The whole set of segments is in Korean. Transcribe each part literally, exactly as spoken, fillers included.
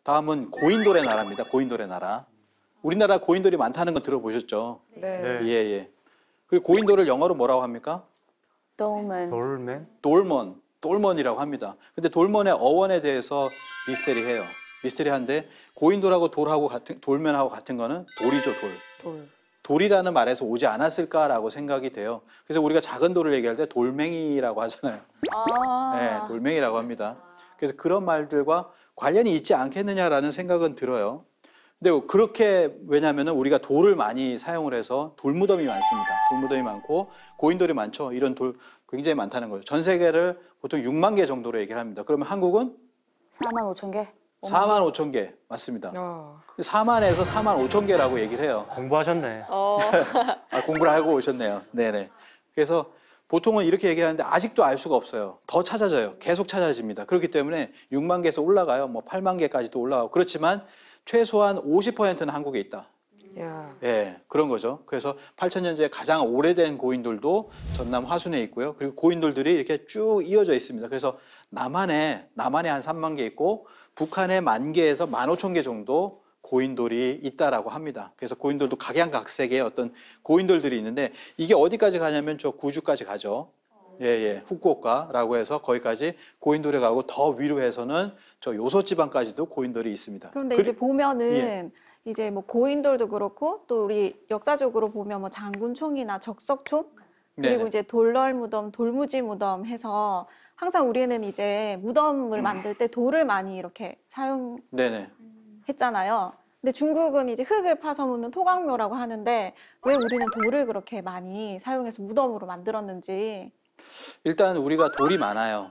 다음은 고인돌의 나라입니다. 고인돌의 나라. 우리나라 고인돌이 많다는 건 들어보셨죠? 네. 네. 예, 예. 그리고 고인돌을 영어로 뭐라고 합니까? 돌먼. 돌맨? 돌먼, 돌먼이라고 합니다. 근데 돌먼의 어원에 대해서 미스테리해요. 미스테리한데 고인돌하고 돌하고 같은 돌맨하고 같은 거는 돌이죠, 돌. 돌. 돌이라는 말에서 오지 않았을까라고 생각이 돼요. 그래서 우리가 작은 돌을 얘기할 때 돌멩이라고 하잖아요. 아. 네, 돌멩이라고 합니다. 그래서 그런 말들과 관련이 있지 않겠느냐라는 생각은 들어요. 근데 그렇게 왜냐하면 우리가 돌을 많이 사용을 해서 돌무덤이 많습니다. 돌무덤이 많고 고인돌이 많죠. 이런 돌 굉장히 많다는 거죠. 전 세계를 보통 육만 개 정도로 얘기를 합니다. 그러면 한국은 사만 오천 개? 사만 오천 개 맞습니다. 어. 사만에서 사만 오천 개라고 얘기를 해요. 공부하셨네. 어. 아, 공부를 하고 오셨네요. 네네. 그래서 보통은 이렇게 얘기하는데 아직도 알 수가 없어요. 더 찾아져요. 계속 찾아집니다. 그렇기 때문에 육만 개에서 올라가요. 뭐 팔만 개까지도 올라가고. 그렇지만 최소한 오십 퍼센트는 한국에 있다. 야. 예, 그런 거죠. 그래서 팔천 년 전에 가장 오래된 고인돌도 전남 화순에 있고요. 그리고 고인돌들이 이렇게 쭉 이어져 있습니다. 그래서 남한에, 남한에 한 삼만 개 있고 북한에 만 개에서 만 오천 개 정도 고인돌이 있다라고 합니다. 그래서 고인돌도 각양각색의 어떤 고인돌들이 있는데 이게 어디까지 가냐면 저 구주까지 가죠. 예, 예. 후쿠오카라고 해서 거기까지 고인돌에 가고 더 위로 해서는 저 요소 지방까지도 고인돌이 있습니다. 그런데 그리- 이제 보면은 예. 이제 뭐 고인돌도 그렇고 또 우리 역사적으로 보면 뭐 장군총이나 적석총 그리고 네네. 이제 돌널 무덤, 돌무지 무덤 해서 항상 우리는 이제 무덤을 만들 때 돌을 많이 이렇게 사용했잖아요. 네네. 근데 중국은 이제 흙을 파서 묻는 토광묘라고 하는데 왜 우리는 돌을 그렇게 많이 사용해서 무덤으로 만들었는지. 일단 우리가 돌이 많아요.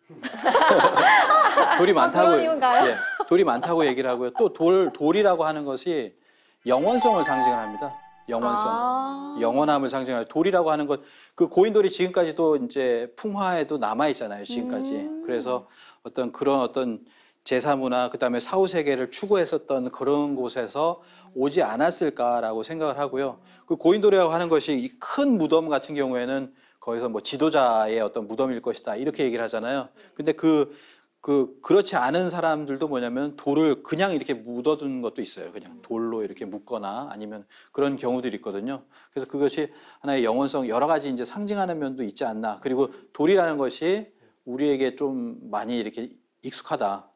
돌이 아, 많다고 그런 이유인가요? 예, 돌이 많다고 얘기를 하고요. 또 돌 돌이라고 하는 것이 영원성을 상징을 합니다. 영원성, 아. 영원함을 상징하는 돌이라고 하는 것. 그 고인돌이 지금까지도 이제 풍화에도 남아 있잖아요. 지금까지. 음. 그래서 어떤 그런 어떤 제사문화 그다음에 사후 세계를 추구했었던 그런 곳에서 오지 않았을까라고 생각을 하고요. 그 고인돌이라고 하는 것이 이 큰 무덤 같은 경우에는 거기서 뭐 지도자의 어떤 무덤일 것이다 이렇게 얘기를 하잖아요. 근데 그, 그 그렇지 않은 사람들도 뭐냐면 돌을 그냥 이렇게 묻어둔 것도 있어요. 그냥 돌로 이렇게 묶거나 아니면 그런 경우들이 있거든요. 그래서 그것이 하나의 영원성 여러 가지 이제 상징하는 면도 있지 않나. 그리고 돌이라는 것이 우리에게 좀 많이 이렇게 익숙하다.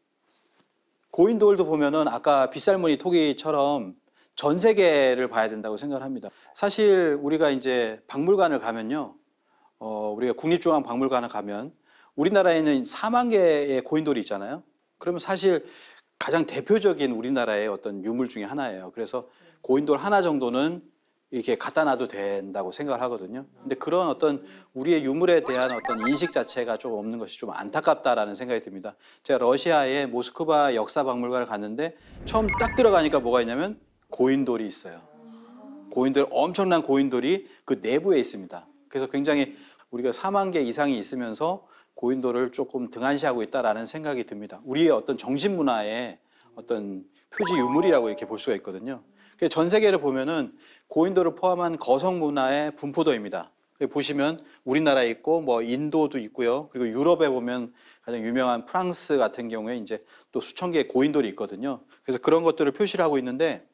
고인돌도 보면은 아까 빗살무늬 토기처럼 전 세계를 봐야 된다고 생각을 합니다. 사실 우리가 이제 박물관을 가면요. 어, 우리가 국립중앙박물관을 가면 우리나라에는 사만 개의 고인돌이 있잖아요. 그러면 사실 가장 대표적인 우리나라의 어떤 유물 중에 하나예요. 그래서 고인돌 하나 정도는 이렇게 갖다 놔도 된다고 생각을 하거든요. 근데 그런 어떤 우리의 유물에 대한 어떤 인식 자체가 좀 없는 것이 좀 안타깝다라는 생각이 듭니다. 제가 러시아의 모스크바 역사박물관을 갔는데 처음 딱 들어가니까 뭐가 있냐면 고인돌이 있어요. 고인돌, 엄청난 고인돌이 그 내부에 있습니다. 그래서 굉장히 우리가 사만 개 이상이 있으면서 고인돌을 조금 등한시하고 있다라는 생각이 듭니다. 우리의 어떤 정신문화의 어떤 표지 유물이라고 이렇게 볼 수가 있거든요. 전 세계를 보면은 고인돌을 포함한 거성문화의 분포도입니다. 보시면 우리나라에 있고 뭐 인도도 있고요. 그리고 유럽에 보면 가장 유명한 프랑스 같은 경우에 이제 또 수천 개의 고인돌이 있거든요. 그래서 그런 것들을 표시를 하고 있는데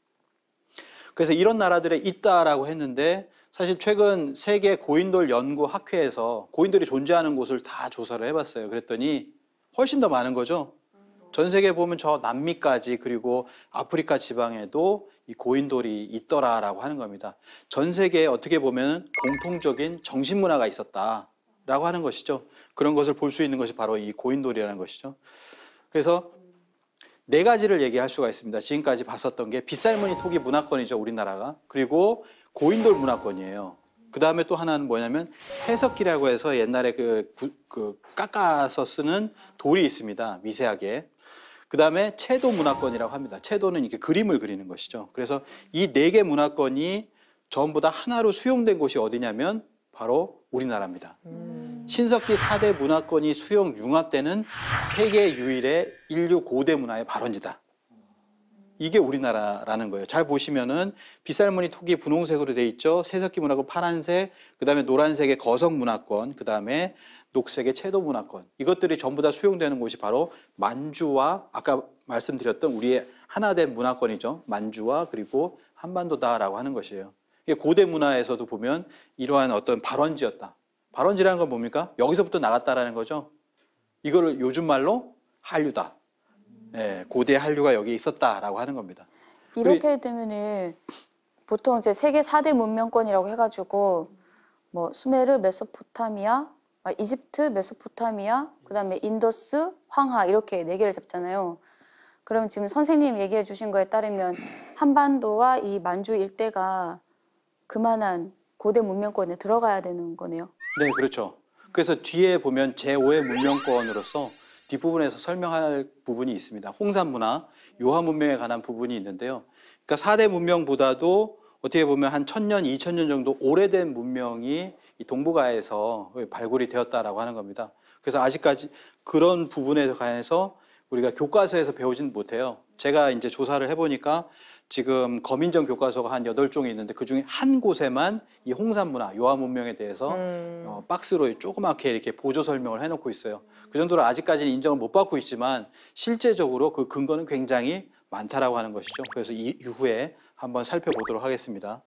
그래서 이런 나라들에 있다라고 했는데 사실 최근 세계 고인돌 연구 학회에서 고인돌이 존재하는 곳을 다 조사를 해봤어요. 그랬더니 훨씬 더 많은 거죠. 전 세계에 보면 저 남미까지 그리고 아프리카 지방에도 이 고인돌이 있더라라고 하는 겁니다. 전 세계에 어떻게 보면 공통적인 정신문화가 있었다라고 하는 것이죠. 그런 것을 볼 수 있는 것이 바로 이 고인돌이라는 것이죠. 그래서 네 가지를 얘기할 수가 있습니다. 지금까지 봤었던 게 빗살무늬 토기 문화권이죠, 우리나라가. 그리고 고인돌 문화권이에요. 그 다음에 또 하나는 뭐냐면 세석기라고 해서 옛날에 그, 그, 그 깎아서 쓰는 돌이 있습니다. 미세하게. 그 다음에 채도 문화권이라고 합니다. 채도는 이렇게 그림을 그리는 것이죠. 그래서 이 네 개 문화권이 전부 다 하나로 수용된 곳이 어디냐면 바로 우리나라입니다. 음. 신석기 사 대 문화권이 수용 융합되는 세계 유일의 인류 고대 문화의 발원지다. 이게 우리나라라는 거예요. 잘 보시면은 빗살무늬 토기 분홍색으로 돼 있죠. 세석기 문화권 파란색, 그 다음에 노란색의 거성 문화권, 그 다음에 녹색의 채도 문화권 이것들이 전부 다 수용되는 곳이 바로 만주와 아까 말씀드렸던 우리의 하나된 문화권이죠. 만주와 그리고 한반도다라고 하는 것이에요. 이게 고대 문화에서도 보면 이러한 어떤 발원지였다. 발원지라는 건 뭡니까? 여기서부터 나갔다라는 거죠. 이거를 요즘 말로 한류다. 예, 고대 한류가 여기에 있었다라고 하는 겁니다. 이렇게 되면은 보통 이제 세계 사 대 문명권이라고 해가지고 뭐 수메르, 메소포타미아, 아, 이집트, 메소포타미아, 그다음에 인더스, 황하 이렇게 네 개를 잡잖아요. 그럼 지금 선생님 얘기해 주신 거에 따르면 한반도와 이 만주 일대가 그만한 고대 문명권에 들어가야 되는 거네요. 네, 그렇죠. 그래서 뒤에 보면 제오의 문명권으로서 뒷부분에서 설명할 부분이 있습니다. 홍산 문화, 요하 문명에 관한 부분이 있는데요. 그러니까 사 대 문명보다도 어떻게 보면 한 천년, 이천 년 정도 오래된 문명이 이 동북아에서 발굴이 되었다라고 하는 겁니다. 그래서 아직까지 그런 부분에 관해서 우리가 교과서에서 배우진 못해요. 제가 이제 조사를 해보니까 지금 거민정 교과서가 한 여덟 종이 있는데 그중에 한 곳에만 이 홍산 문화, 요하 문명에 대해서 음. 어, 박스로 조그맣게 이렇게 보조 설명을 해놓고 있어요. 그 정도로 아직까지는 인정을 못 받고 있지만 실제적으로 그 근거는 굉장히 많다라고 하는 것이죠. 그래서 이 이후에 한번 살펴보도록 하겠습니다.